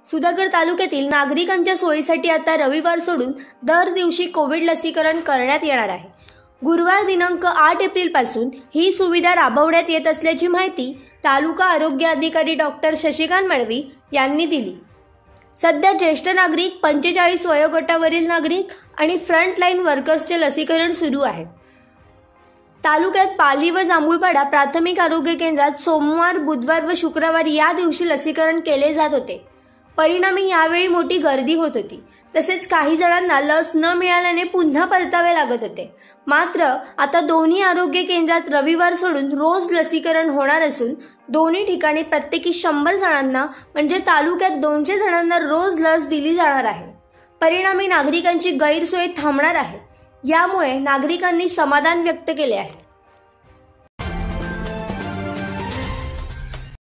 सुधागड तालुक्यातील नागरिकांच्या सोयीसाठी आता रविवार सोडून दर दिवशी कोविड लसीकरण करण्यात येणार आहे। गुरुवार दिनांक 8 एप्रिलपासून ही सुविधा राबवण्यात येत असल्याची माहिती तालुका आरोग्य अधिकारी डॉक्टर शशिकांत मळवी यांनी दिली। सध्या ज्येष्ठ नागरिक, 45 वयोगटावरील नागरिक आणि फ्रंटलाईन वर्कर्सचे लसीकरण सुरू आहे। तालुक्यात पाली व जांभूळपाडा प्राथमिक आरोग्य केंद्रात सोमवार, बुधवार व शुक्रवार या दिवशी लसीकरण केले जात होते। परिणामी यावेळी मोठी गर्दी होत होती। तसेच काही जणांना लस न मिळाल्याने पुन्हा परतावे लागत होते। मात्र आता दोन्ही आरोग्य केंद्रात रविवार सोडून रोज लसीकरण होणार असून दोन्ही ठिकाणी प्रत्येकी 100 जणांना म्हणजे तालुक्यात 200 जणांना रोज लस दिली जाणार आहे। परिणामी नागरिकांची गैरसोय थांबणार आहे। यामुळे नागरिकांनी समाधान व्यक्त केले आहे।